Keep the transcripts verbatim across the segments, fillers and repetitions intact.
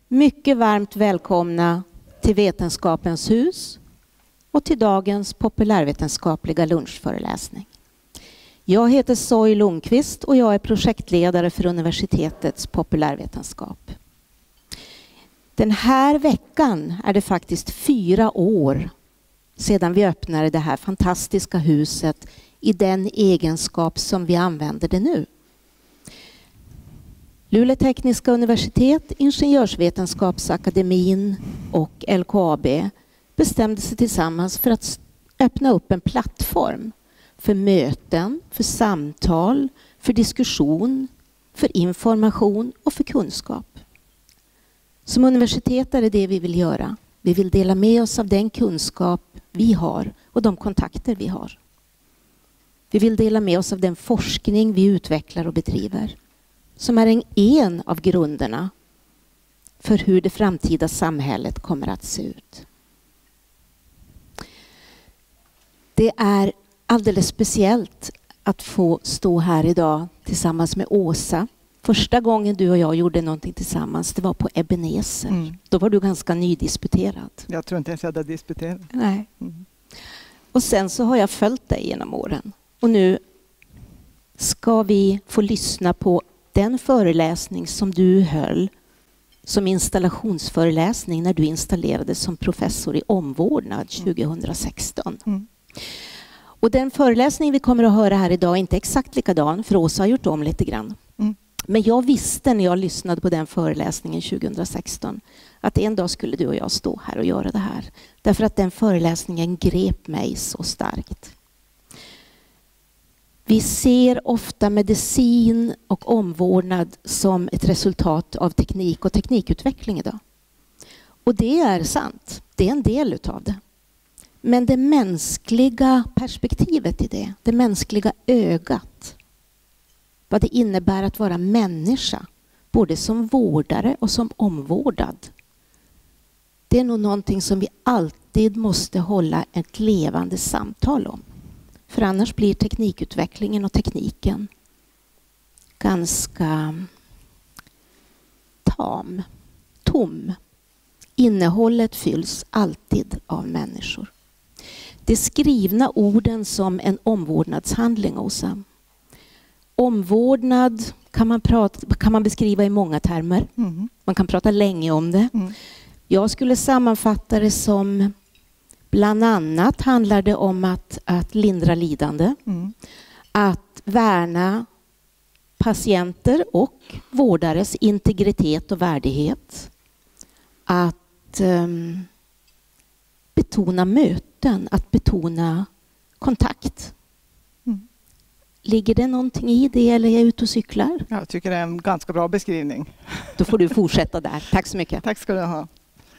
Mycket varmt välkomna till Vetenskapens hus och till dagens populärvetenskapliga lunchföreläsning. Jag heter Zoe Lundqvist och jag är projektledare för universitetets populärvetenskap. Den här veckan är det faktiskt fyra år sedan vi öppnade det här fantastiska huset i den egenskap som vi använder det nu. Luleå tekniska universitet, Ingenjörsvetenskapsakademin och L K A B bestämde sig tillsammans för att öppna upp en plattform för möten, för samtal, för diskussion, för information och för kunskap. Som universitet är det det vi vill göra. Vi vill dela med oss av den kunskap vi har och de kontakter vi har. Vi vill dela med oss av den forskning vi utvecklar och bedriver, som är en, en av grunderna för hur det framtida samhället kommer att se ut. Det är alldeles speciellt att få stå här idag tillsammans med Åsa. Första gången du och jag gjorde någonting tillsammans, det var på Ebenezer. Mm. Då var du ganska nydisputerad. Jag tror inte ens jag hade disputerat. Nej. Mm. Och sen så har jag följt dig genom åren. Och nu ska vi få lyssna på den föreläsning som du höll som installationsföreläsning när du installerades som professor i omvårdnad tjugohundrasexton. Mm. Och den föreläsning vi kommer att höra här idag är inte exakt likadan, för Åsa har gjort om lite grann. Mm. Men jag visste när jag lyssnade på den föreläsningen tjugohundrasexton att en dag skulle du och jag stå här och göra det här. Därför att den föreläsningen grep mig så starkt. Vi ser ofta medicin och omvårdnad som ett resultat av teknik och teknikutveckling idag. Och det är sant. Det är en del utav det. Men det mänskliga perspektivet i det, det mänskliga ögat, vad det innebär att vara människa, både som vårdare och som omvårdad, det är nog någonting som vi alltid måste hålla ett levande samtal om. För annars blir teknikutvecklingen och tekniken ganska tam, tom. Innehållet fylls alltid av människor. Det skrivna orden som en omvårdnadshandling, Åsa. Omvårdnad kan man, prata, kan man beskriva i många termer. Mm. Man kan prata länge om det. Mm. Jag skulle sammanfatta det som bland annat handlar det om att, att lindra lidande, mm. att värna patienter och vårdares integritet och värdighet, att um, betona möten, att betona kontakt. Mm. Ligger det någonting i det eller är jag ute och cyklar? Jag tycker det är en ganska bra beskrivning. Då får du fortsätta där. Tack så mycket. Tack ska du ha.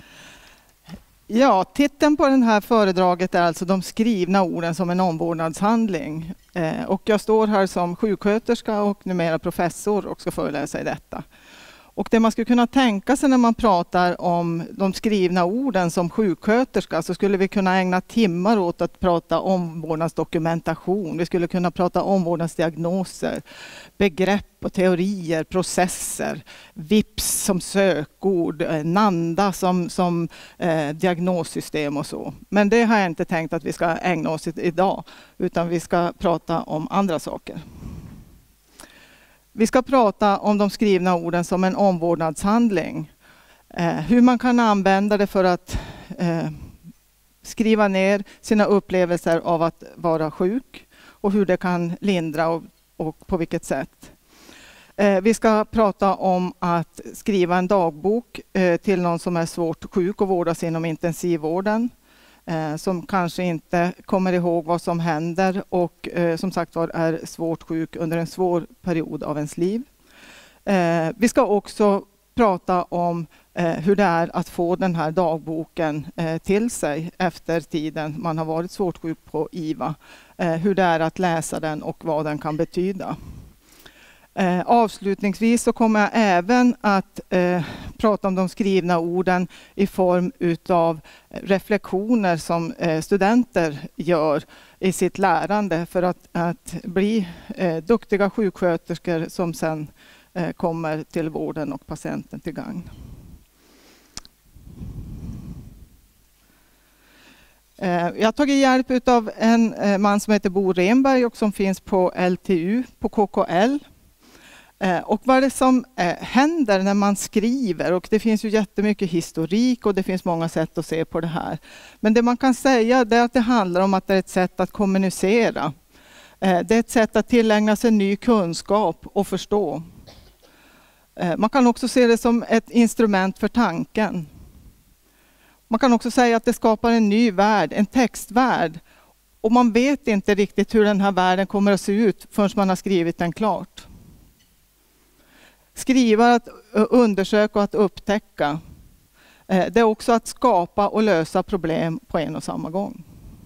Ja, titeln på det här föredraget är alltså de skrivna orden som en omvårdnadshandling. Eh, och jag står här som sjuksköterska och numera professor och ska föreläsa i detta. Och det man skulle kunna tänka sig när man pratar om de skrivna orden som sjuksköterska, så skulle vi kunna ägna timmar åt att prata omvårdnadsdokumentation. Vi skulle kunna prata omvårdnadsdiagnoser, begrepp och teorier, processer, V I P S som sökord, NANDA som, som eh, diagnossystem och så. Men det har jag inte tänkt att vi ska ägna oss åt idag, utan vi ska prata om andra saker. Vi ska prata om de skrivna orden som en omvårdnadshandling. Eh, hur man kan använda det för att eh, skriva ner sina upplevelser av att vara sjuk och hur det kan lindra och, och på vilket sätt. Eh, vi ska prata om att skriva en dagbok eh, till någon som är svårt sjuk och vårdas inom intensivvården. Eh, som kanske inte kommer ihåg vad som händer och eh, som sagt var är svårt sjuk under en svår period av ens liv. Eh, vi ska också prata om eh, hur det är att få den här dagboken eh, till sig efter tiden man har varit svårt sjuk på I V A. Eh, hur det är att läsa den och vad den kan betyda. Eh, avslutningsvis så kommer jag även att eh, prata om de skrivna orden i form utav reflektioner som eh, studenter gör i sitt lärande för att, att bli eh, duktiga sjuksköterskor som sen eh, kommer till vården och patienten till gagn. Jag har tagit hjälp av en man som heter Bo Renberg och som finns på L T U, på K K L. Och vad är det som händer när man skriver? Och det finns ju jättemycket historik och det finns många sätt att se på det här. Men det man kan säga är att det handlar om att det är ett sätt att kommunicera. Det är ett sätt att tillägna sig ny kunskap och förstå. Man kan också se det som ett instrument för tanken. Man kan också säga att det skapar en ny värld, en textvärld. Och man vet inte riktigt hur den här världen kommer att se ut förrän man har skrivit den klart. Skriva, att undersöka och att upptäcka. Det är också att skapa och lösa problem på en och samma gång.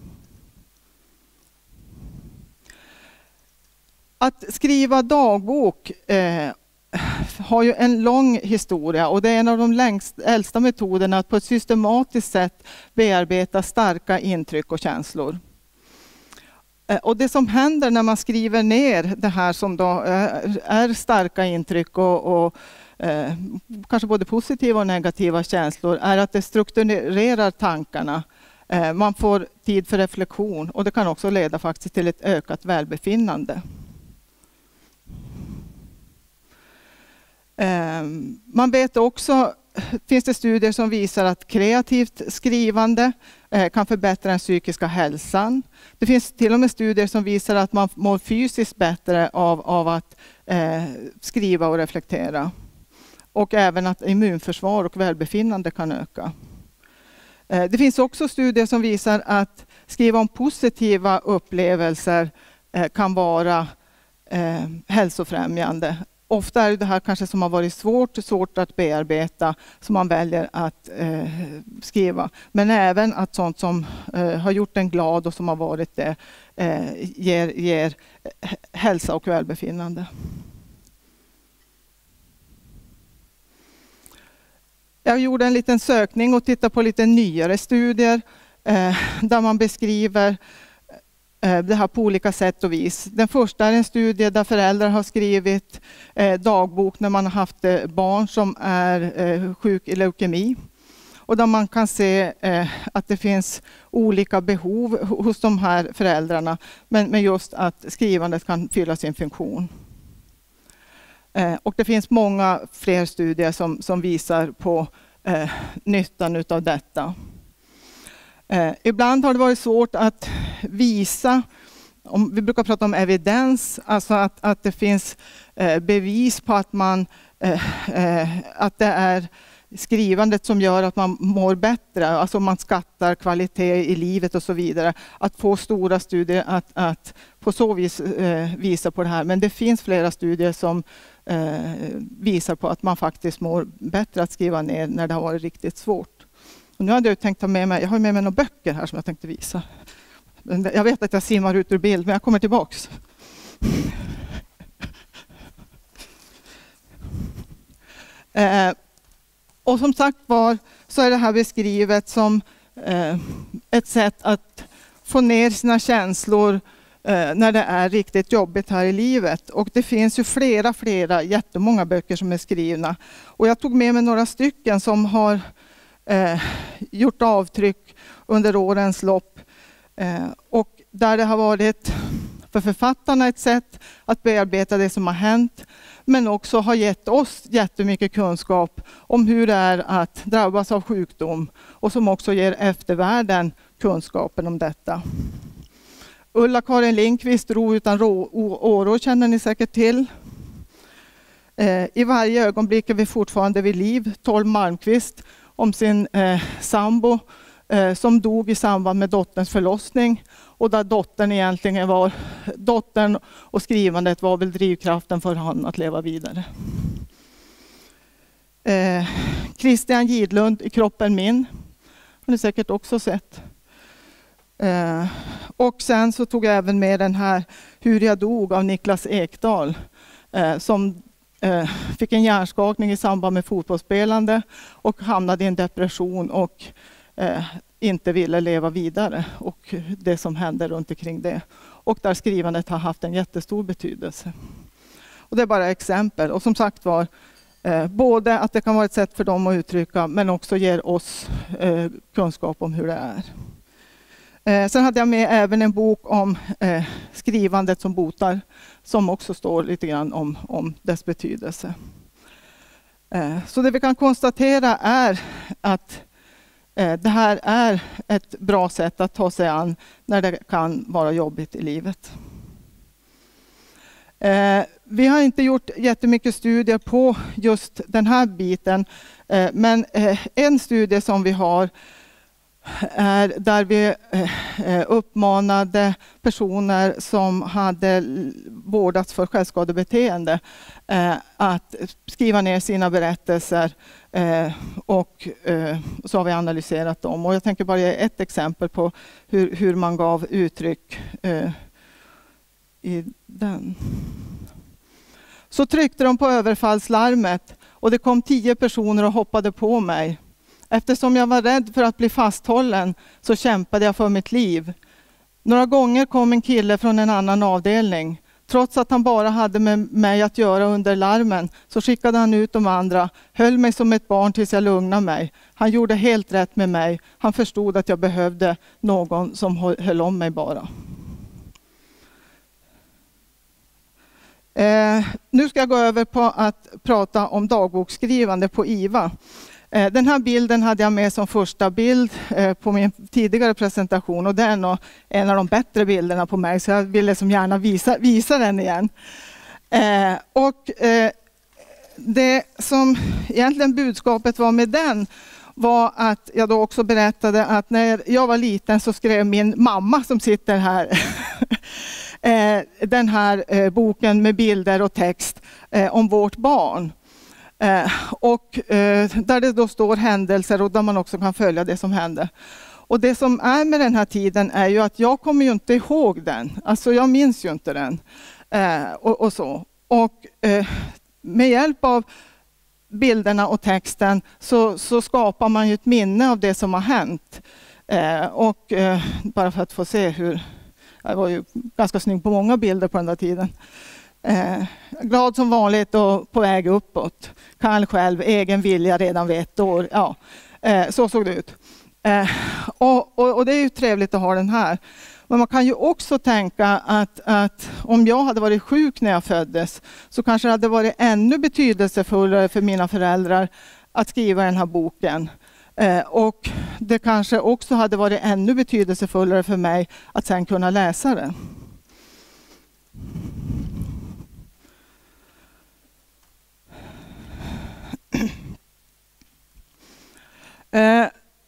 Att skriva dagbok eh, har ju en lång historia och det är en av de längst, äldsta metoderna att på ett systematiskt sätt bearbeta starka intryck och känslor. Och det som händer när man skriver ner det här som då är, är starka intryck och, och eh, kanske både positiva och negativa känslor är att det strukturerar tankarna. Eh, man får tid för reflektion och det kan också leda faktiskt till ett ökat välbefinnande. Eh, man vet också, finns det studier som visar att kreativt skrivande eh, kan förbättra den psykiska hälsan. Det finns till och med studier som visar att man mår fysiskt bättre av, av att eh, skriva och reflektera. Och även att immunförsvar och välbefinnande kan öka. Eh, det finns också studier som visar att skriva om positiva upplevelser eh, kan vara eh, hälsofrämjande. Ofta är det här kanske som har varit svårt, svårt att bearbeta som man väljer att eh, skriva. Men även att sånt som eh, har gjort en glad och som har varit det eh, ger, ger hälsa och välbefinnande. Jag gjorde en liten sökning och tittade på lite nyare studier eh, där man beskriver det här på olika sätt och vis. Den första är en studie där föräldrar har skrivit eh, dagbok när man har haft eh, barn som är eh, sjuk i leukemi. Och där man kan se eh, att det finns olika behov hos de här föräldrarna. Men, men just att skrivandet kan fylla sin funktion. Eh, och det finns många fler studier som, som visar på eh, nyttan utav detta. Eh, ibland har det varit svårt att visa, om, vi brukar prata om evidens, alltså att, att det finns eh, bevis på att, man, eh, eh, att det är skrivandet som gör att man mår bättre, alltså man skattar kvalitet i livet och så vidare. Att få stora studier att, att på så vis eh, visa på det här. Men det finns flera studier som eh, visar på att man faktiskt mår bättre att skriva ner när det har varit riktigt svårt. Och nu hade jag tänkt ta med mig, jag har med mig några böcker här som jag tänkte visa. Jag vet att jag simmar ut ur bild, men jag kommer tillbaks. Eh, och som sagt var så är det här beskrivet som eh, ett sätt att få ner sina känslor eh, när det är riktigt jobbigt här i livet. Och det finns ju flera, flera, jättemånga böcker som är skrivna. Och jag tog med mig några stycken som har eh, gjort avtryck under årens lopp. Eh, och där det har varit för författarna ett sätt att bearbeta det som har hänt, men också har gett oss jättemycket kunskap om hur det är att drabbas av sjukdom och som också ger eftervärlden kunskapen om detta. Ulla-Karin Lindqvist, Ro utan rå, åror, känner ni säkert till. Eh, I varje ögonblick är vi fortfarande vid liv. Tolv Malmqvist om sin eh, sambo eh, som dog i samband med dotterns förlossning. Och där dottern egentligen var, dottern och skrivandet var väl drivkraften för honom att leva vidare. Eh, Christian Gidlund, I kroppen min, har ni säkert också sett. Eh, och sen så tog jag även med den här Hur jag dog av Niklas Ekdahl. Eh, som eh, fick en hjärnskakning i samband med fotbollsspelande och hamnade i en depression och eh, inte ville leva vidare och det som hände runt omkring det. Och där skrivandet har haft en jättestor betydelse. Och det är bara exempel. Och som sagt var, eh, både att det kan vara ett sätt för dem att uttrycka, men också ger oss eh, kunskap om hur det är. Eh, sen hade jag med även en bok om eh, skrivandet som botar, som också står lite grann om, om dess betydelse. Eh, så det vi kan konstatera är att eh, det här är ett bra sätt att ta sig an när det kan vara jobbigt i livet. Eh, vi har inte gjort jättemycket studier på just den här biten, eh, men eh, en studie som vi har är där vi eh, uppmanade personer som hade vårdats för självskadebeteende eh, att skriva ner sina berättelser, eh, och eh, så har vi analyserat dem. Och jag tänker bara ge ett exempel på hur, hur man gav uttryck eh, i den. Så tryckte de på överfallslarmet och det kom tio personer och hoppade på mig. Eftersom jag var rädd för att bli fasthållen så kämpade jag för mitt liv. Några gånger kom en kille från en annan avdelning. Trots att han bara hade med mig att göra under larmen så skickade han ut de andra, höll mig som ett barn tills jag lugnade mig. Han gjorde helt rätt med mig. Han förstod att jag behövde någon som höll om mig bara. Eh, nu ska jag gå över på att prata om dagboksskrivande på I V A. Eh, den här bilden hade jag med som första bild eh, på min tidigare presentation, och det är nog en av de bättre bilderna på mig, så jag ville som gärna visa, visa den igen. Eh, och eh, det som egentligen budskapet var med den var att jag då också berättade att när jag var liten så skrev min mamma, som sitter här, den här boken med bilder och text om vårt barn. Och där det då står händelser och där man också kan följa det som hände. Och det som är med den här tiden är ju att jag kommer ju inte ihåg den. Alltså jag minns ju inte den. Och, och så. Och med hjälp av bilderna och texten så, så skapar man ju ett minne av det som har hänt. Och bara för att få se hur... Jag var ju ganska snygg på många bilder på den där tiden. Eh, glad som vanligt och på väg uppåt. Kan själv, egen vilja redan vid ett år. Ja, eh, så såg det ut. Eh, och, och, och det är ju trevligt att ha den här. Men man kan ju också tänka att, att om jag hade varit sjuk när jag föddes så kanske det hade varit ännu betydelsefullare för mina föräldrar att skriva den här boken. Eh, och det kanske också hade varit ännu betydelsefullare för mig att sen kunna läsa det. Eh,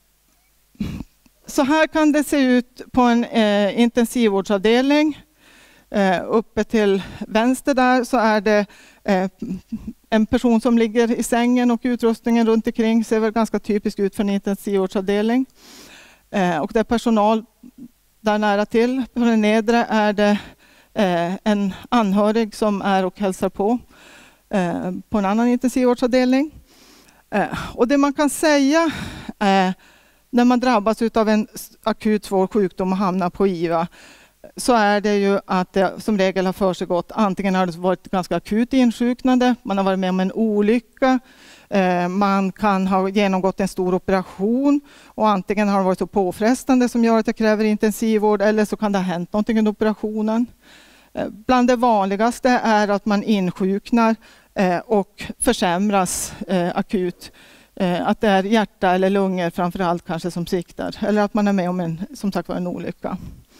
så här kan det se ut på en eh, intensivvårdsavdelning. Eh, uppe till vänster där så är det eh, en person som ligger i sängen och utrustningen runt omkring ser väl ganska typiskt ut för en intensivvårdsavdelning. Eh, och det är personal där nära till. På den nedre är det eh, en anhörig som är och hälsar på eh, på en annan intensivvårdsavdelning. Eh, och det man kan säga eh, när man drabbas av en akut svår sjukdom och hamnar på I V A så är det ju att det som regel har försiggått. Antingen har det varit ganska akut insjuknande, man har varit med om en olycka, eh, man kan ha genomgått en stor operation och antingen har det varit så påfrestande som gör att det kräver intensivvård eller så kan det ha hänt någonting under operationen. Eh, bland det vanligaste är att man insjuknar eh, och försämras eh, akut. Eh, att det är hjärta eller lungor framförallt kanske som siktar eller att man är med om en, som sagt var, en olycka.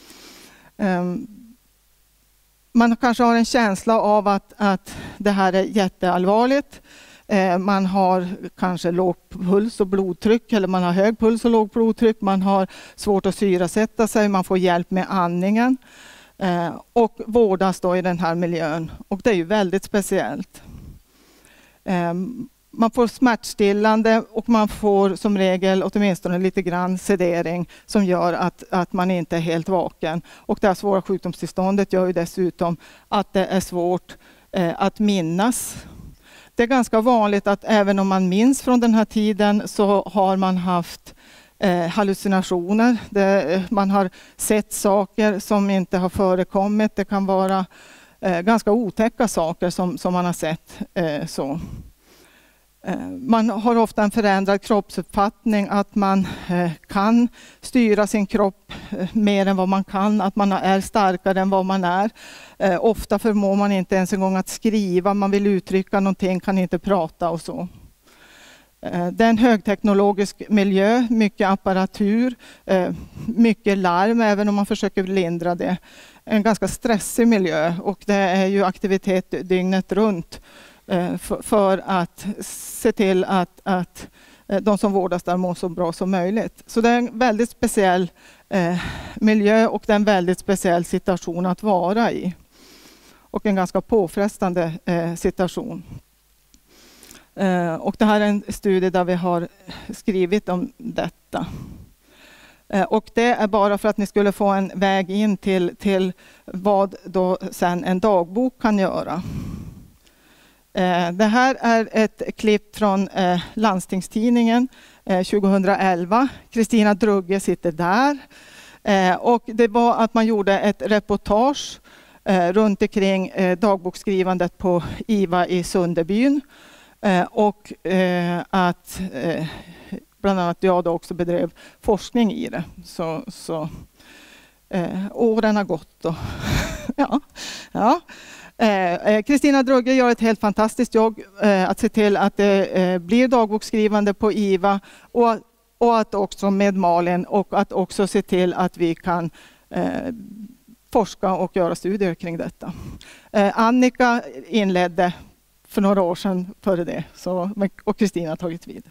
Man kanske har en känsla av att, att det här är jätteallvarligt. Man har kanske låg puls och blodtryck eller man har hög puls och låg blodtryck. Man har svårt att syresätta sig, man får hjälp med andningen och vårdas då i den här miljön. Och det är ju väldigt speciellt. Man får smärtstillande och man får som regel åtminstone lite grann sedering som gör att, att man inte är helt vaken. Och det här svåra sjukdomstillståndet gör ju dessutom att det är svårt eh, att minnas. Det är ganska vanligt att även om man minns från den här tiden så har man haft eh, hallucinationer. Det, man har sett saker som inte har förekommit. Det kan vara eh, ganska otäcka saker som, som man har sett. Eh, så. Man har ofta en förändrad kroppsuppfattning, att man kan styra sin kropp mer än vad man kan, att man är starkare än vad man är. Ofta förmår man inte ens en gång att skriva, man vill uttrycka någonting, kan inte prata och så. Det är en högteknologisk miljö, mycket apparatur, mycket larm även om man försöker lindra det. En ganska stressig miljö och det är ju aktivitet dygnet runt för att se till att, att de som vårdas där mår så bra som möjligt. Så det är en väldigt speciell miljö och det är en väldigt speciell situation att vara i. Och en ganska påfrestande situation. Och det här är en studie där vi har skrivit om detta. Och det är bara för att ni skulle få en väg in till, till vad då sen en dagbok kan göra. Det här är ett klipp från Landstingstidningen tjugohundraelva. Kristina Drugge sitter där. Och det var att man gjorde ett reportage runt omkring dagboksskrivandet på I V A i Sunderbyn. Och att bland annat jag då också bedrev forskning i det. Så, så eh, åren har gått. Och ja, ja. Kristina eh, Drugge gör ett helt fantastiskt jobb eh, att se till att det eh, blir dagboksskrivande på I V A och, och att också med Malin och att också se till att vi kan eh, forska och göra studier kring detta. Eh, Annika inledde för några år sedan före det så, och Kristina har tagit vid.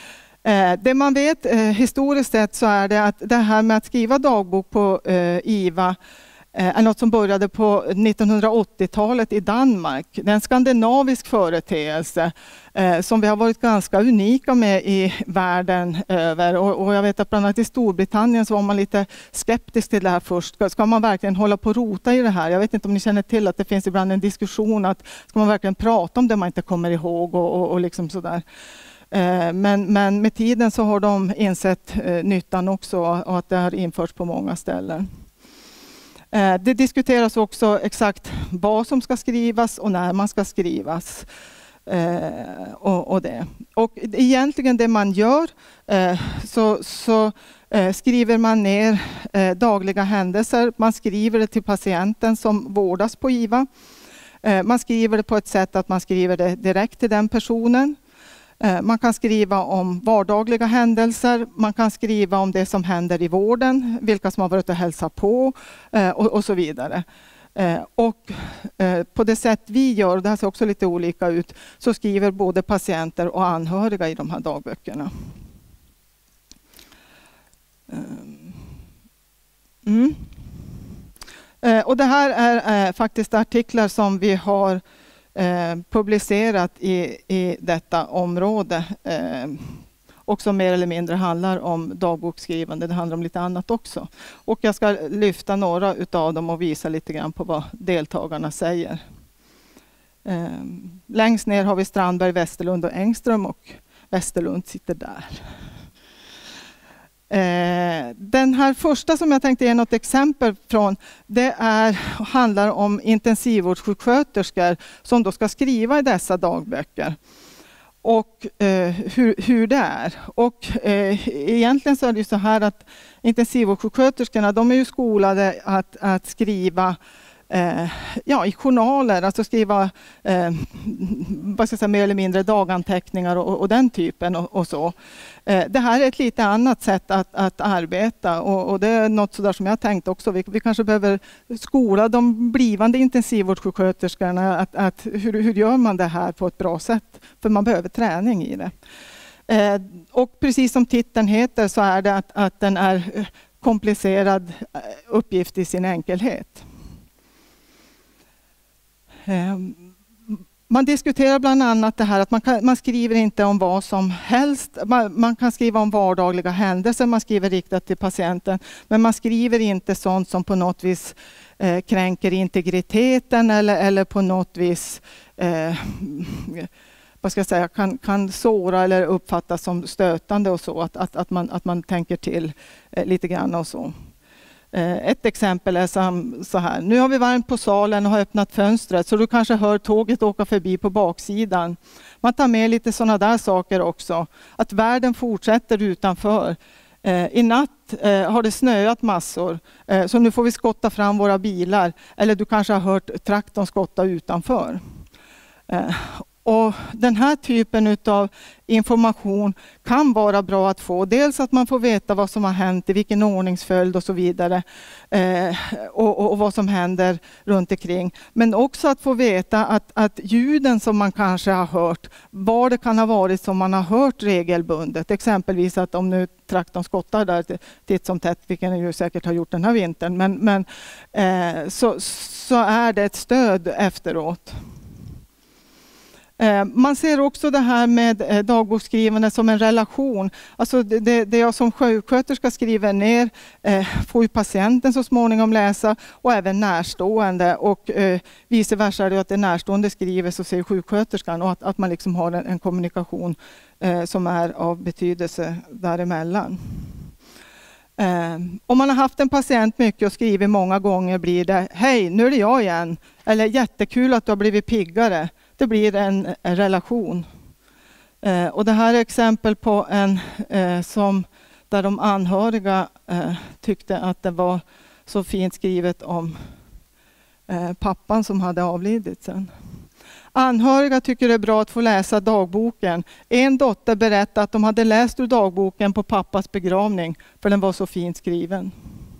Det man vet eh, historiskt sett så är det att det här med att skriva dagbok på eh, I V A eh, är något som började på nittonhundraåttiotalet i Danmark. Det är en skandinavisk företeelse eh, som vi har varit ganska unika med i världen över. Och, och jag vet att bland annat i Storbritannien så var man lite skeptisk till det här först. Ska, ska man verkligen hålla på och rota i det här? Jag vet inte om ni känner till att det finns ibland en diskussion att ska man verkligen prata om det man inte kommer ihåg och, och, och liksom sådär. Men, men med tiden så har de insett eh, nyttan också och att det har införts på många ställen. Eh, det diskuteras också exakt vad som ska skrivas och när man ska skrivas. Eh, och, och, det. och egentligen det man gör eh, så, så eh, skriver man ner eh, dagliga händelser. Man skriver det till patienten som vårdas på I V A. Eh, man skriver det på ett sätt att man skriver det direkt till den personen. Man kan skriva om vardagliga händelser, man kan skriva om det som händer i vården, vilka som har varit och hälsat på och, och så vidare. Och på det sätt vi gör, och det här ser också lite olika ut, så skriver både patienter och anhöriga i de här dagböckerna. Mm. Och det här är faktiskt artiklar som vi har Eh, publicerat i, i detta område eh, och som mer eller mindre handlar om dagboksskrivande. Det handlar om lite annat också. Och jag ska lyfta några utav dem och visa lite grann på vad deltagarna säger. Eh, längst ner har vi Strandberg, Westerlund och Engström och Westerlund sitter där. Eh, den här första som jag tänkte ge något exempel från, det är, handlar om intensivvårdssjuksköterskor som då ska skriva i dessa dagböcker. Och eh, hur, hur det är. Och eh, egentligen så är det ju så här att intensivvårdssjuksköterskorna, de är ju skolade att, att skriva Eh, ja, i journaler, alltså skriva eh, vad ska jag säga, mer eller mindre daganteckningar och, och den typen och, och så. Eh, det här är ett lite annat sätt att, att arbeta och, och det är något sådär som jag tänkt också. Vi, vi kanske behöver skola de blivande intensivvårdssjuksköterskorna att, att hur, hur gör man det här på ett bra sätt? För man behöver träning i det. Eh, och precis som titeln heter så är det att, att den är komplicerad uppgift i sin enkelhet. Man diskuterar bland annat det här att man, kan, man skriver inte om vad som helst. Man, man kan skriva om vardagliga händelser, man skriver riktat till patienten. Men man skriver inte sånt som på något vis eh, kränker integriteten eller, eller på något vis eh, vad ska jag säga, kan, kan såra eller uppfattas som stötande och så. Att, att, att, man, att man tänker till eh, lite grann och så. Ett exempel är så här. Nu har vi varmt på salen och har öppnat fönstret så du kanske hör tåget åka förbi på baksidan. Man tar med lite sådana där saker också. Att världen fortsätter utanför. I natt har det snöat massor så nu får vi skotta fram våra bilar. Eller du kanske har hört traktorn skotta utanför. Och den här typen av information kan vara bra att få. Dels att man får veta vad som har hänt, i vilken ordningsföljd och så vidare. Eh, och, och, och vad som händer runt omkring. Men också att få veta att, att ljuden som man kanske har hört, vad det kan ha varit som man har hört regelbundet. Exempelvis att om nu traktorn skottar där titt som tätt, vilken ju säkert har gjort den här vintern. Men, men eh, så, så är det ett stöd efteråt. Man ser också det här med dagboksskrivande som en relation. Alltså det, det jag som sjuksköterska skriver ner får ju patienten så småningom läsa och även närstående. Och vice versa är det att det närstående skriver så ser sjuksköterskan och att, att man liksom har en, en kommunikation som är av betydelse däremellan. Om man har haft en patient mycket och skrivit många gånger blir det hej, nu är det jag igen. Eller jättekul att du har blivit piggare. Det blir en, en relation. Eh, och det här är exempel på en eh, som där de anhöriga eh, tyckte att det var så fint skrivet om eh, pappan som hade avlidit sen. Anhöriga tycker det är bra att få läsa dagboken. En dotter berättade att de hade läst ur dagboken på pappas begravning för den var så fint skriven.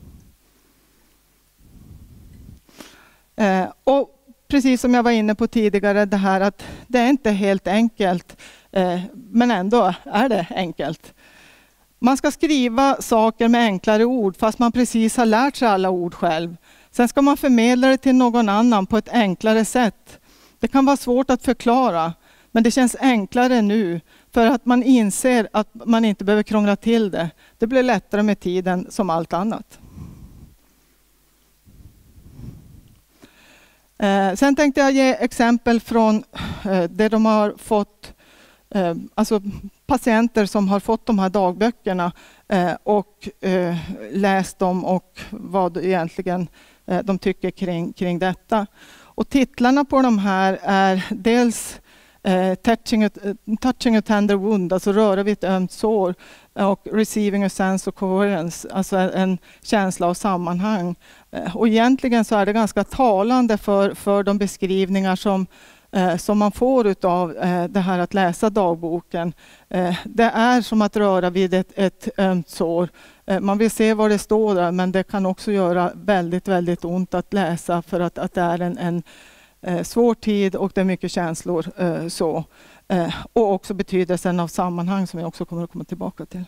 Eh, och Precis som jag var inne på tidigare, det här att det är inte helt enkelt, eh, men ändå är det enkelt. Man ska skriva saker med enklare ord fast man precis har lärt sig alla ord själv. Sen ska man förmedla det till någon annan på ett enklare sätt. Det kan vara svårt att förklara, men det känns enklare nu för att man inser att man inte behöver krångla till det. Det blir lättare med tiden som allt annat. Eh, sen tänkte jag ge exempel från eh, det de har fått, eh, alltså patienter som har fått de här dagböckerna eh, och eh, läst dem och vad egentligen eh, de tycker kring, kring detta. Och titlarna på de här är dels eh, touching, a, touching a tender wound, alltså röra vid ett ömt sår, och receiving a sense of coherence, alltså en känsla av sammanhang. Och egentligen så är det ganska talande för, för de beskrivningar som, eh, som man får utav eh, det här att läsa dagboken. Eh, det är som att röra vid ett, ett ömt sår. Eh, man vill se vad det står där, men det kan också göra väldigt, väldigt ont att läsa för att, att det är en, en eh, svår tid och det är mycket känslor. Eh, så. Eh, och också betydelsen av sammanhang som jag också kommer att komma tillbaka till.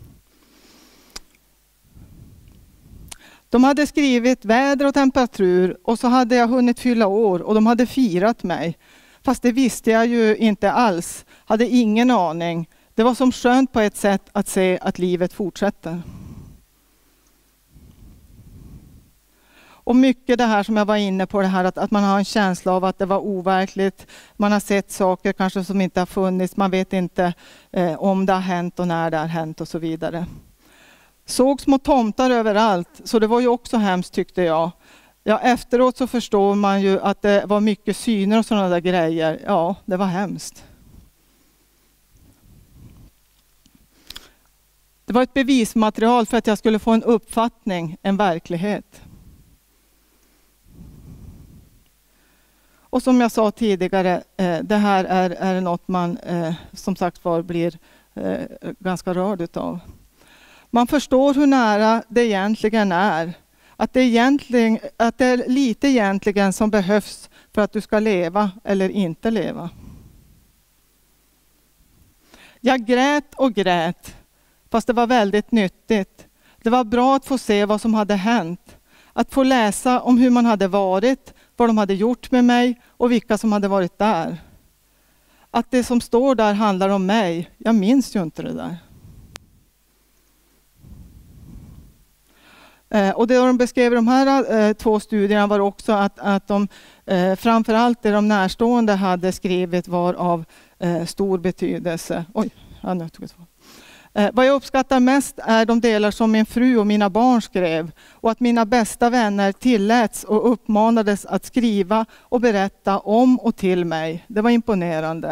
De hade skrivit väder och temperatur och så hade jag hunnit fylla år och de hade firat mig. Fast det visste jag ju inte alls. Hade ingen aning. Det var som skönt på ett sätt att se att livet fortsätter. Och mycket det här som jag var inne på, det här att, att man har en känsla av att det var overkligt. Man har sett saker kanske som inte har funnits. Man vet inte eh, om det har hänt och när det har hänt och så vidare. Såg små tomtar överallt, så det var ju också hemskt tyckte jag. Ja, efteråt så förstår man ju att det var mycket syner och sådana där grejer. Ja, det var hemskt. Det var ett bevismaterial för att jag skulle få en uppfattning, en verklighet. Och som jag sa tidigare, det här är, är något man som sagt var blir ganska rörd utav. Man förstår hur nära det egentligen är. Att det, egentligen, att det är lite egentligen som behövs för att du ska leva eller inte leva. Jag grät och grät, fast det var väldigt nyttigt. Det var bra att få se vad som hade hänt. Att få läsa om hur man hade varit, vad de hade gjort med mig och vilka som hade varit där. Att det som står där handlar om mig. Jag minns ju inte det där. Eh, och det de beskrev i de här eh, två studierna var också att, att de eh, framförallt det de närstående hade skrivit var av eh, stor betydelse. Oj, ja, nu tog jag Eh, vad jag uppskattar mest är de delar som min fru och mina barn skrev och att mina bästa vänner tilläts och uppmanades att skriva och berätta om och till mig. Det var imponerande.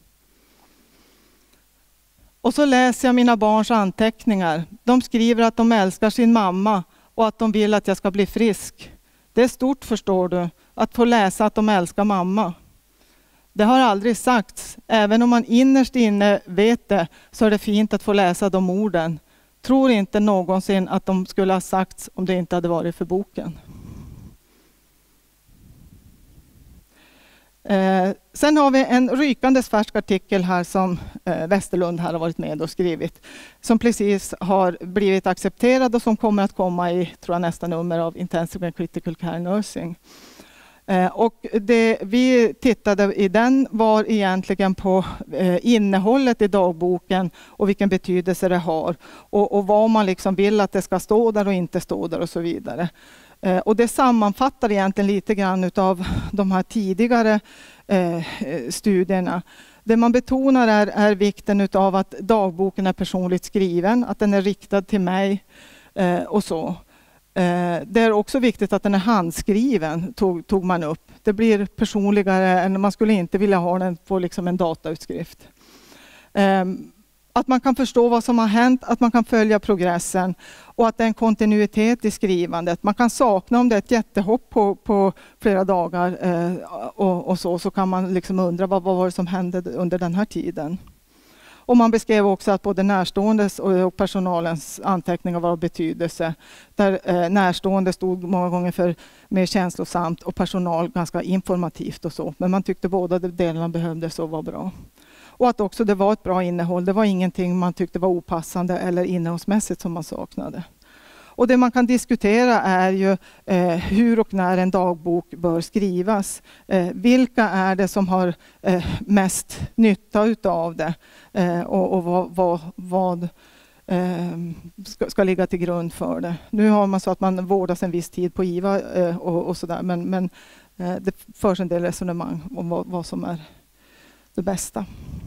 Och så läser jag mina barns anteckningar. De skriver att de älskar sin mamma och att de vill att jag ska bli frisk. Det är stort, förstår du, att få läsa att de älskar mamma. Det har aldrig sagts. Även om man innerst inne vet det, så är det fint att få läsa de orden. Tror inte någonsin att de skulle ha sagts om det inte hade varit för boken. Eh, sen har vi en rykandes färsk artikel här som eh, Westerlund här har varit med och skrivit. Som precis har blivit accepterad och som kommer att komma i, tror jag, nästa nummer av Intensive and Critical Care Nursing. Eh, och det vi tittade i den var egentligen på eh, innehållet i dagboken och vilken betydelse det har. Och, och vad man liksom vill att det ska stå där och inte stå där och så vidare. Eh, och det sammanfattar egentligen lite grann utav de här tidigare eh, studierna. Det man betonar är, är vikten utav att dagboken är personligt skriven, att den är riktad till mig eh, och så. Eh, det är också viktigt att den är handskriven, tog, tog man upp. Det blir personligare än man skulle inte vilja ha den på liksom en datautskrift. Eh, Att man kan förstå vad som har hänt, att man kan följa progressen och att det är en kontinuitet i skrivandet. Man kan sakna om det är ett jättehopp på, på flera dagar eh, och, och så, så kan man liksom undra vad, vad var det som hände under den här tiden. Och man beskrev också att både närståendes och personalens anteckningar var av betydelse. Där eh, närstående stod många gånger för mer känslosamt och personal ganska informativt och så. Men man tyckte båda delarna behövdes och var bra. Och att också det var ett bra innehåll. Det var ingenting man tyckte var opassande eller innehållsmässigt som man saknade. Och det man kan diskutera är ju eh, hur och när en dagbok bör skrivas. Eh, vilka är det som har eh, mest nytta utav det? Eh, och och vad, vad, vad eh, ska, ska ligga till grund för det. Nu har man så att man vårdas en viss tid på I V A eh, och, och sådär. Men, men eh, det förs en del resonemang om vad, vad som är det bästa.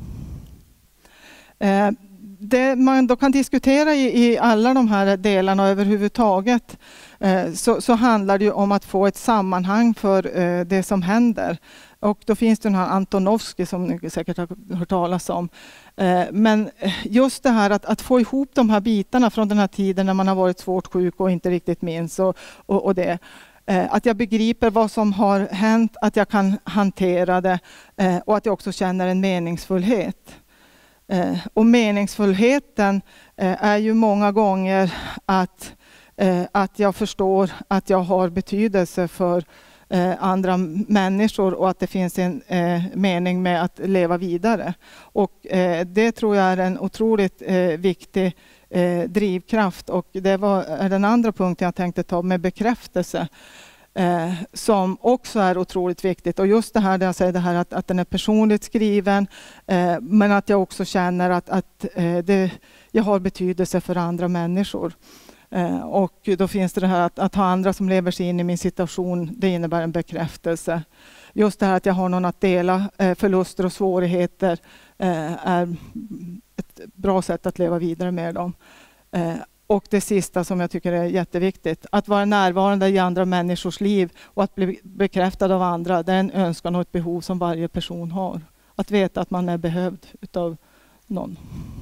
Eh, det man då kan diskutera i, i alla de här delarna överhuvudtaget eh, så, så handlar det ju om att få ett sammanhang för eh, det som händer. Och då finns det den här Antonovsky som ni säkert har hört talas om. Eh, men just det här att, att få ihop de här bitarna från den här tiden när man har varit svårt sjuk och inte riktigt minns och, och, och det. Att jag begriper vad som har hänt, att jag kan hantera det och att jag också känner en meningsfullhet. Och meningsfullheten är ju många gånger att, att jag förstår att jag har betydelse för andra människor och att det finns en mening med att leva vidare. Och det tror jag är en otroligt viktig Eh, drivkraft, och det var är den andra punkten jag tänkte ta med bekräftelse eh, som också är otroligt viktigt. Och just det här där jag säger det här att, att den är personligt skriven eh, men att jag också känner att, att eh, det, jag har betydelse för andra människor. Eh, och då finns det det här att, att ha andra som lever sig in i min situation, det innebär en bekräftelse. Just det här att jag har någon att dela eh, förluster och svårigheter eh, är ett bra sätt att leva vidare med dem. Eh, och det sista som jag tycker är jätteviktigt, att vara närvarande i andra människors liv och att bli bekräftad av andra, det är en önskan och ett behov som varje person har. Att veta att man är behövd utav någon.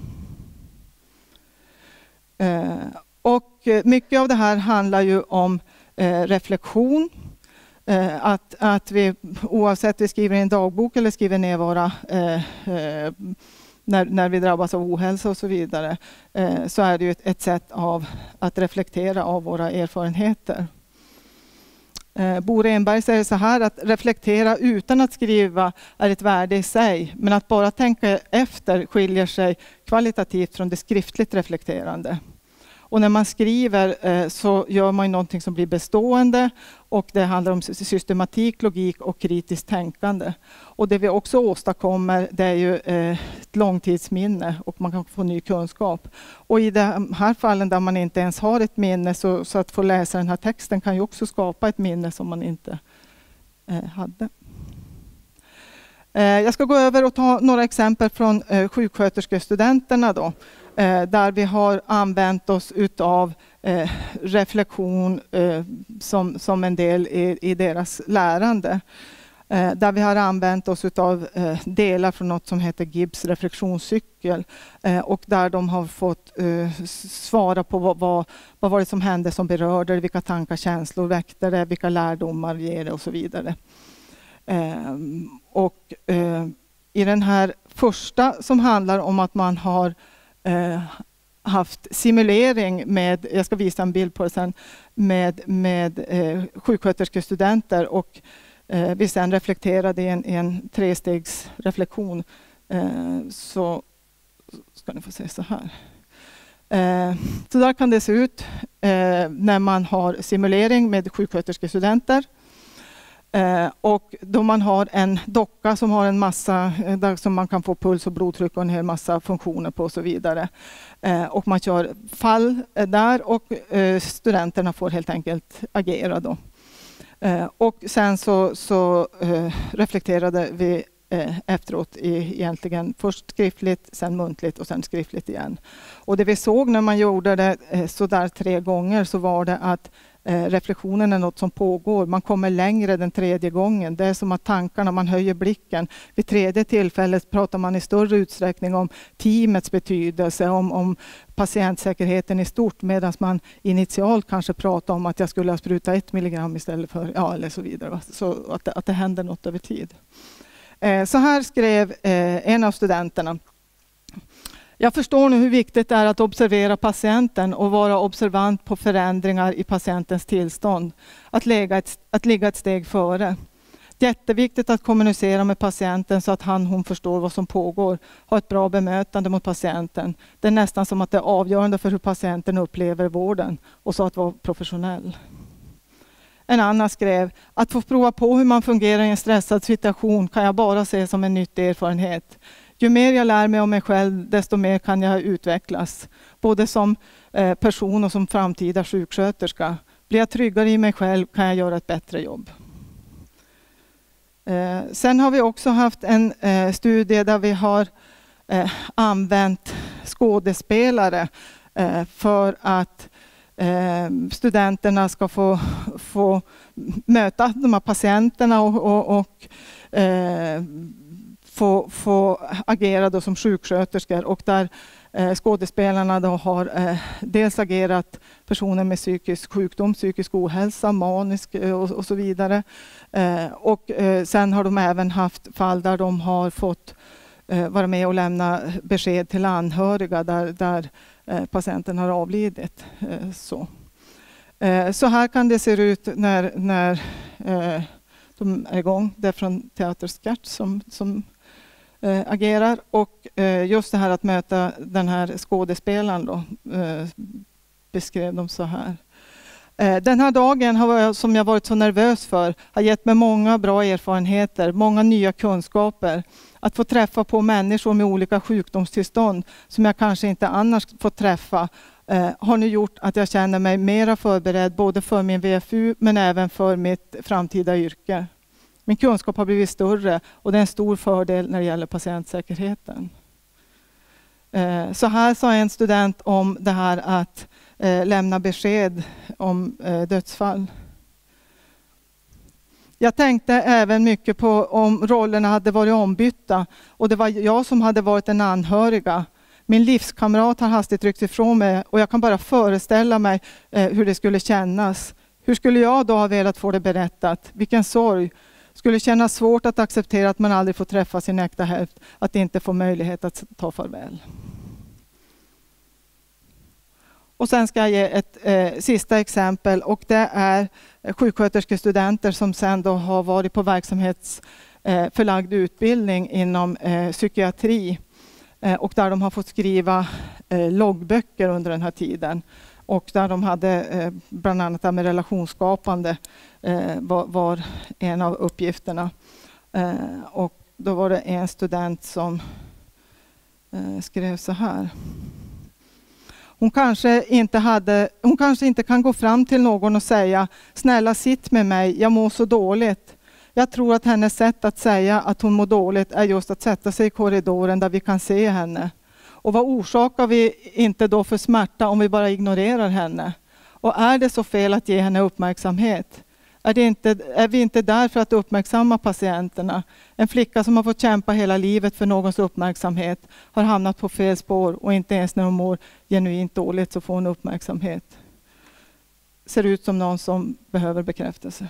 Eh, och mycket av det här handlar ju om eh, reflektion. Eh, att, att vi, oavsett vi skriver i en dagbok eller skriver ner våra eh, eh, När, när vi drabbas av ohälsa och så vidare, eh, så är det ju ett, ett sätt av att reflektera av våra erfarenheter. Eh, Bo Renberg säger så här att reflektera utan att skriva är ett värde i sig, men att bara tänka efter skiljer sig kvalitativt från det skriftligt reflekterande. Och när man skriver eh, så gör man ju någonting som blir bestående, och det handlar om systematik, logik och kritiskt tänkande. Och det vi också åstadkommer, det är ju eh, ett långtidsminne, och man kan få ny kunskap. Och i de här fallen där man inte ens har ett minne, så, så att få läsa den här texten kan ju också skapa ett minne som man inte eh, hade. Eh, jag ska gå över och ta några exempel från eh, sjuksköterskestudenterna då. eh, där vi har använt oss utav eh, reflektion eh, som, som en del i, i deras lärande. Eh, där vi har använt oss utav eh, delar från något som heter Gibbs reflektionscykel eh, och där de har fått eh, svara på vad, vad, vad var det som hände som berörde det, vilka tankar, känslor väckte det, vilka lärdomar ger det och så vidare. Eh, och eh, i den här första som handlar om att man har eh, haft simulering med, jag ska visa en bild på det sen, med, med eh, sjuksköterskestudenter och eh, vi sen reflekterade i en, i en trestegsreflektion eh, så ska ni få se så här. Eh, så där kan det se ut eh, när man har simulering med sjuksköterskestudenter. Eh, och då man har en docka som har en massa, eh, där som man kan få puls och blodtryck och en hel massa funktioner på och så vidare. Eh, och man kör fall eh, där och eh, studenterna får helt enkelt agera då. Eh, och sen så, så eh, reflekterade vi eh, efteråt i, egentligen först skriftligt, sen muntligt och sen skriftligt igen. Och det vi såg när man gjorde det eh, så där tre gånger så var det att Eh, reflektionen är något som pågår. Man kommer längre den tredje gången. Det är som att tankarna, man höjer blicken. Vid tredje tillfället pratar man i större utsträckning om teamets betydelse, om, om patientsäkerheten i stort, medan man initialt kanske pratar om att jag skulle ha sprutat ett milligram istället för, ja, eller så vidare. Så att det, att det händer något över tid. Eh, så här skrev eh, en av studenterna. Jag förstår nu hur viktigt det är att observera patienten och vara observant på förändringar i patientens tillstånd. Att ligga ett, att ligga ett steg före. Jätteviktigt att kommunicera med patienten så att han hon förstår vad som pågår. Ha ett bra bemötande mot patienten. Det är nästan som att det är avgörande för hur patienten upplever vården och så att vara professionell. En annan skrev, att få prova på hur man fungerar i en stressad situation kan jag bara se som en nyttig erfarenhet. Ju mer jag lär mig om mig själv, desto mer kan jag utvecklas. Både som eh, person och som framtida sjuksköterska. Blir jag tryggare i mig själv kan jag göra ett bättre jobb. Eh, sen har vi också haft en eh, studie där vi har eh, använt skådespelare eh, för att eh, studenterna ska få, få möta de här patienterna och, och, och eh, Få, få agera då som sjuksköterskor och där eh, skådespelarna då har eh, dels agerat personer med psykisk sjukdom, psykisk ohälsa, manisk eh, och, och så vidare. Eh, och eh, sen har de även haft fall där de har fått eh, vara med och lämna besked till anhöriga där, där eh, patienten har avlidit. Eh, så. Eh, så här kan det se ut när, när eh, de är igång. Det är från Teater Sketch som, som Äh, agerar och äh, just det här att möta den här skådespelaren då, äh, beskrev de så här. Äh, den här dagen har jag, som jag varit så nervös för har gett mig många bra erfarenheter, många nya kunskaper. Att få träffa på människor med olika sjukdomstillstånd som jag kanske inte annars fått träffa äh, har nu gjort att jag känner mig mera förberedd både för min V F U men även för mitt framtida yrke. Min kunskap har blivit större och det är en stor fördel när det gäller patientsäkerheten. Så här sa en student om det här att lämna besked om dödsfall. Jag tänkte även mycket på om rollerna hade varit ombytta och det var jag som hade varit den anhöriga. Min livskamrat har hastigt ryckt ifrån mig och jag kan bara föreställa mig hur det skulle kännas. Hur skulle jag då ha velat få det berättat? Vilken sorg. Skulle kännas svårt att acceptera att man aldrig får träffa sin äkta hälft, att inte få möjlighet att ta farväl. Och sen ska jag ge ett eh, sista exempel och det är sjuksköterskestudenter som sen då har varit på verksamhetsförlagd eh, utbildning inom eh, psykiatri eh, och där de har fått skriva eh, loggböcker under den här tiden. Och där de hade eh, bland annat med relationsskapande eh, var, var en av uppgifterna. Eh, och då var det en student som eh, skrev så här. Hon kanske, inte hade, hon kanske inte kan gå fram till någon och säga snälla sitt med mig, jag mår så dåligt. Jag tror att hennes sätt att säga att hon mår dåligt är just att sätta sig i korridoren där vi kan se henne. Och vad orsakar vi inte då för smärta om vi bara ignorerar henne? Och är det så fel att ge henne uppmärksamhet? Är, det inte, är vi inte där för att uppmärksamma patienterna? En flicka som har fått kämpa hela livet för någons uppmärksamhet har hamnat på fel spår och inte ens när hon mår genuint dåligt så får hon uppmärksamhet. Ser ut som någon som behöver bekräftelse.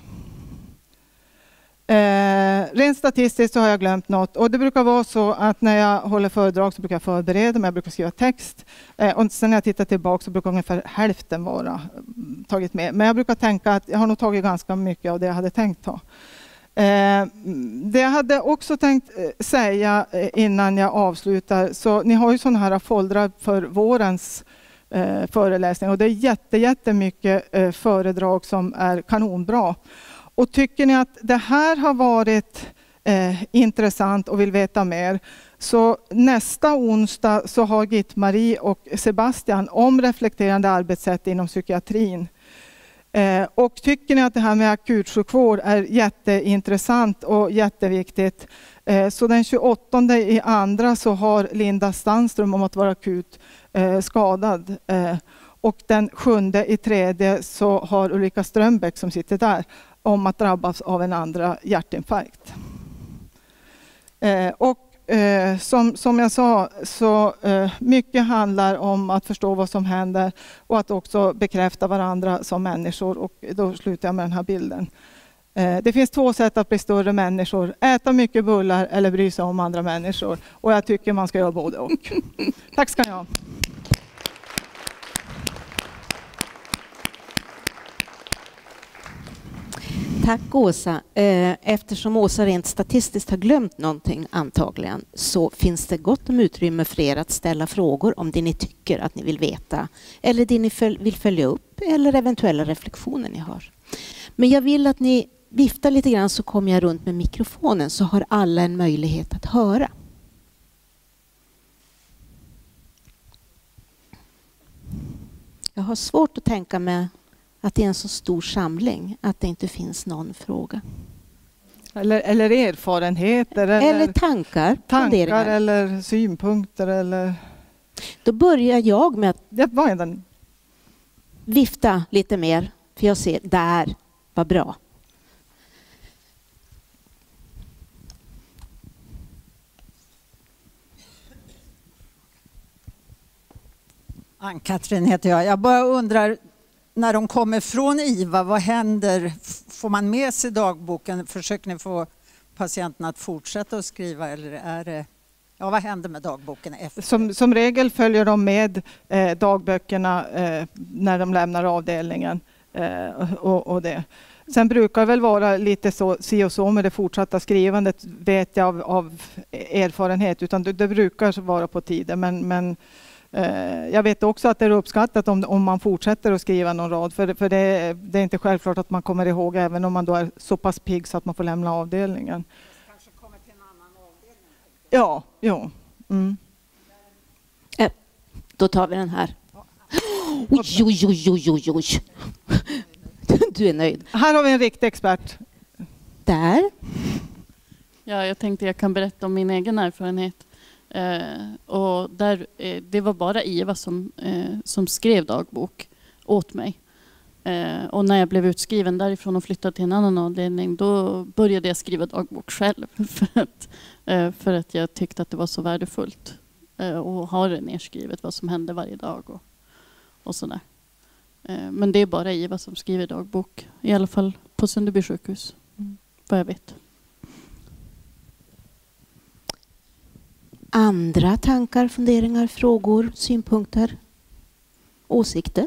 Eh, rent statistiskt så har jag glömt något. Och det brukar vara så att när jag håller föredrag så brukar jag förbereda mig. Jag brukar skriva text. Eh, och sen när jag tittar tillbaka så brukar ungefär hälften vara tagit med. Men jag brukar tänka att jag har nog tagit ganska mycket av det jag hade tänkt ta. Eh, det jag hade också tänkt säga innan jag avslutar. Så ni har ju sådana här foldrar för vårens eh, föreläsning. Och det är jätte, jättemycket eh, föredrag som är kanonbra. Och tycker ni att det här har varit eh, intressant och vill veta mer, så nästa onsdag så har Gitt-Marie och Sebastian om reflekterande arbetssätt inom psykiatrin. Eh, och tycker ni att det här med akutsjukvård är jätteintressant och jätteviktigt, eh, så den tjugoåttonde i andra så har Linda Stanström om att vara akut eh, skadad. Eh, och den sjunde i tredje så har Ulrika Strömbäck som sitter där om att drabbas av en andra hjärtinfarkt. Eh, och eh, som, som jag sa så eh, mycket handlar om att förstå vad som händer och att också bekräfta varandra som människor. Och då slutar jag med den här bilden. Eh, det finns två sätt att bli större människor. Äta mycket bullar eller bry sig om andra människor. Och jag tycker man ska göra både och. Tack ska ni ha. Tack Åsa. Eftersom Åsa rent statistiskt har glömt någonting antagligen, så finns det gott om utrymme för er att ställa frågor om det ni tycker att ni vill veta eller det ni vill följa upp eller eventuella reflektioner ni har. Men jag vill att ni viftar lite grann så kommer jag runt med mikrofonen så har alla en möjlighet att höra. Jag har svårt att tänka mig att det är en så stor samling att det inte finns någon fråga. Eller, eller erfarenheter. Eller, eller tankar. Tankar eller synpunkter. Eller... Då börjar jag med att ja, vad är den? vifta lite mer. För jag ser, där var bra. Ann-Katrin heter jag. Jag bara undrar, när de kommer från I V A, vad händer? Får man med sig dagboken? Försöker ni få patienten att fortsätta att skriva? Eller är det, ja, vad händer med dagboken efter? Som, som regel följer de med eh, dagböckerna eh, när de lämnar avdelningen. Eh, och, och det. Sen brukar det väl vara lite så, si och så med det fortsatta skrivandet, vet jag av, av erfarenhet. Utan det, det brukar vara på tiden. Men... men jag vet också att det är uppskattat om, om man fortsätter att skriva någon rad. För, för det, det är inte självklart att man kommer ihåg även om man då är så pass pigg så att man får lämna avdelningen. Kanske kommer till en annan avdelning? Ja, ja. Mm. Äh, då tar vi den här. Oj, oj, oj, oj, oj, oj. Du är nöjd. Här har vi en riktig expert. Där. Ja, jag tänkte jag kan berätta om min egen erfarenhet. Eh, och där, eh, det var bara I V A som, eh, som skrev dagbok åt mig. Eh, och när jag blev utskriven därifrån och flyttade till en annan avdelning, då började jag skriva dagbok själv. För att, eh, för att jag tyckte att det var så värdefullt. Eh, och ha det nedskrivet vad som hände varje dag och, och sådär. Eh, men det är bara I V A som skriver dagbok. I alla fall på Sunderby sjukhus. Mm. Vad jag vet. Andra tankar, funderingar, frågor, synpunkter, åsikter?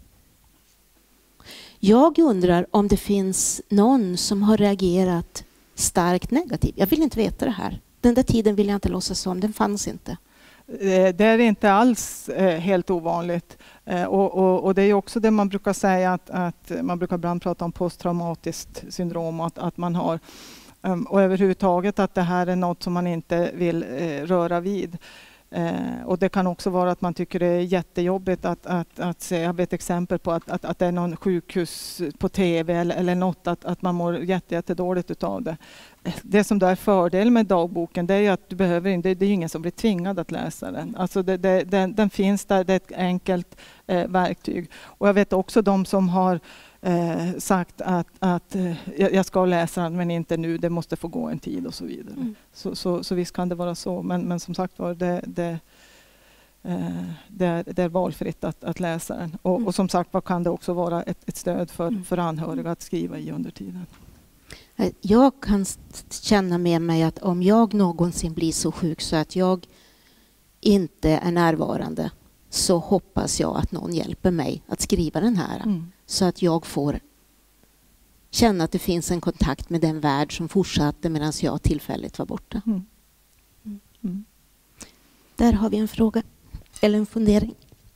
Jag undrar om det finns någon som har reagerat starkt negativt. Jag vill inte veta det här. Den där tiden vill jag inte låtsas om. Den fanns inte. Det är inte alls helt ovanligt. Och, och, och det är också det man brukar säga att, att man brukar ibland prata om posttraumatiskt syndrom. Att, att man har... Och överhuvudtaget att det här är något som man inte vill eh, röra vid. Eh, och det kan också vara att man tycker det är jättejobbigt att, att, att se, jag vet exempel på att, att, att det är någon sjukhus på tv eller, eller något, att, att man mår jätte, jättedåligt utav det. Det som då är fördel med dagboken, det är ju att du behöver inte, det, det är ju ingen som blir tvingad att läsa den. Alltså det, det, den, den finns där, det är ett enkelt eh, verktyg. Och jag vet också de som har eh, sagt att, att eh, jag ska läsa den men inte nu, det måste få gå en tid och så vidare. Mm. Så, så, så visst kan det vara så, men, men som sagt var det, det, eh, det, är, det är valfritt att, att läsa den. Och, mm. och som sagt var kan det också vara ett, ett stöd för, mm. för anhöriga att skriva i under tiden. Jag kan känna med mig att om jag någonsin blir så sjuk så att jag inte är närvarande, så hoppas jag att någon hjälper mig att skriva den här. Mm. Så att jag får känna att det finns en kontakt med den värld som fortsatte medan jag tillfälligt var borta. Mm. Mm. Mm. Där har vi en fråga eller en fundering.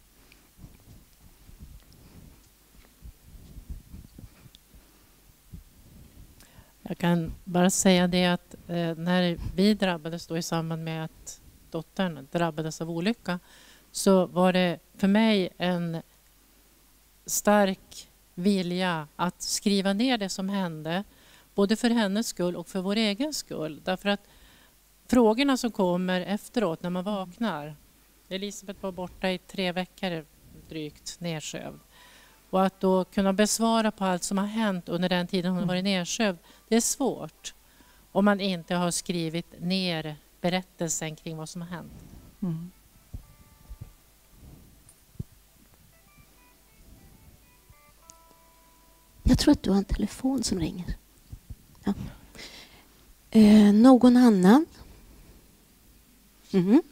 Jag kan bara säga det att eh, när vi drabbades då i samband med att dottern drabbades av olycka, så var det för mig en stark vilja att skriva ner det som hände, både för hennes skull och för vår egen skull. Därför att frågorna som kommer efteråt när man vaknar, Elisabeth var borta i tre veckor drygt nedsövd. Och att då kunna besvara på allt som har hänt under den tiden hon varit nedsövd, det är svårt om man inte har skrivit ner berättelsen kring vad som har hänt. Mm. Jag tror att du har en telefon som ringer. Ja. Eh, någon annan? Mm.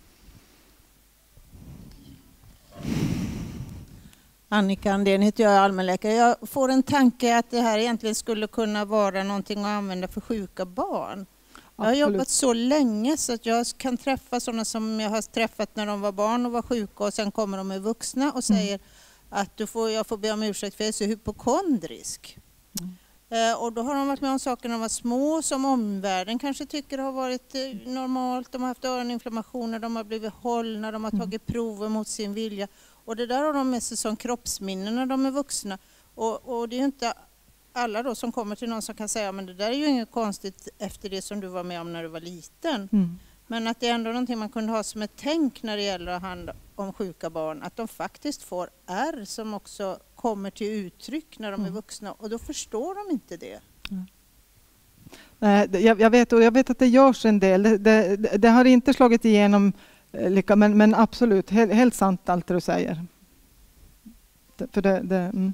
Annika Andén heter jag, är allmänläkare. Jag får en tanke att det här egentligen skulle kunna vara någonting att använda för sjuka barn. Jag har jobbat så länge så att jag kan träffa sådana som jag har träffat när de var barn och var sjuka, och sen kommer de är vuxna och säger mm. att du får, jag får be om ursäkt för jag är så hypokondrisk. Mm. Eh, och då har de varit med om saker när de var små som omvärlden kanske tycker har varit eh, normalt. De har haft öroninflammationer, de har blivit hållna, de har mm. tagit prover mot sin vilja. Och det där har de med sig som kroppsminnen när de är vuxna. Och, och det är ju inte alla då som kommer till någon som kan säga men det där är ju inget konstigt efter det som du var med om när du var liten. Mm. Men att det är ändå någonting man kunde ha som ett tänk när det gäller att hand om sjuka barn. Att de faktiskt får ärr som också kommer till uttryck när de är vuxna. Och då förstår de inte det. Mm. Nej, jag, jag, vet, och jag vet att det görs en del. Det, det, det har inte slagit igenom lika, men, men absolut, helt, helt sant allt det du säger. Det, för det, det, mm.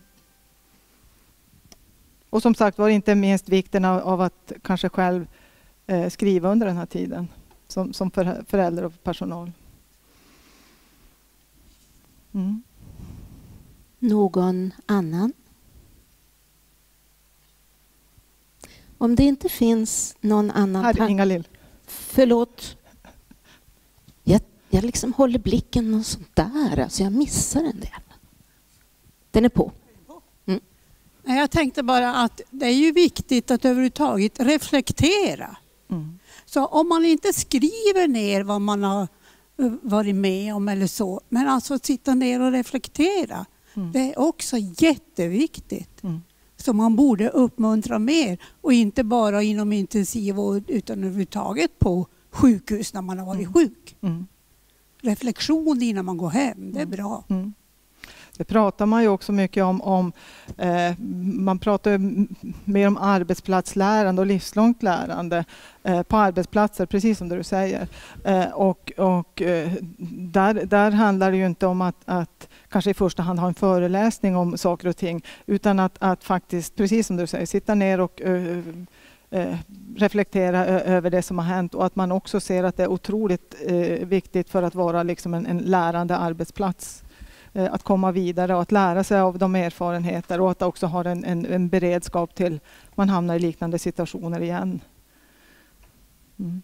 Och som sagt var inte minst vikten av, av att kanske själv eh, skriva under den här tiden. Som, som för, förälder och personal. Mm. Någon annan? Om det inte finns någon annan... Här är Inga-Lill. Förlåt. Jag, jag liksom håller blicken och sånt där. Alltså jag missar en del. Den är på. Mm. Jag tänkte bara att det är ju viktigt att överhuvudtaget reflektera. Mm. Så om man inte skriver ner vad man har varit med om eller så, men alltså sitta ner och reflektera, mm. det är också jätteviktigt. Mm. Så man borde uppmuntra mer och inte bara inom intensivvård utan överhuvudtaget på sjukhus när man har varit mm. sjuk. Mm. Reflektion innan man går hem, det är bra. Mm. Det pratar man ju också mycket om. om eh, man pratar mer om arbetsplatslärande och livslångt lärande eh, på arbetsplatser, precis som du säger. Eh, och och eh, där, där handlar det ju inte om att, att kanske i första hand ha en föreläsning om saker och ting, utan att, att faktiskt, precis som du säger, sitta ner och eh, eh, reflektera ö- över det som har hänt, och att man också ser att det är otroligt eh, viktigt för att vara liksom en, en lärande arbetsplats. Att komma vidare och att lära sig av de erfarenheter, och att också ha en, en, en beredskap till man hamnar i liknande situationer igen. Mm.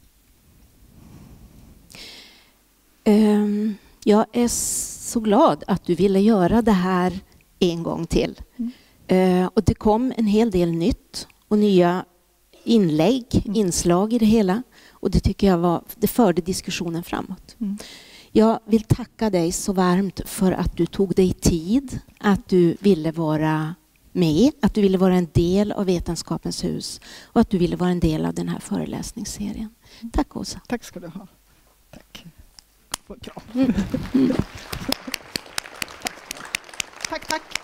Um, jag är så glad att du ville göra det här en gång till. Mm. Uh, och det kom en hel del nytt och nya inlägg, mm. inslag i det hela. Och det tycker jag var, det förde diskussionen framåt. Mm. Jag vill tacka dig så varmt för att du tog dig tid, att du ville vara med, att du ville vara en del av Vetenskapens hus och att du ville vara en del av den här föreläsningsserien. Tack Åsa. Tack ska du ha. Tack. Mm. Mm. Tack, tack.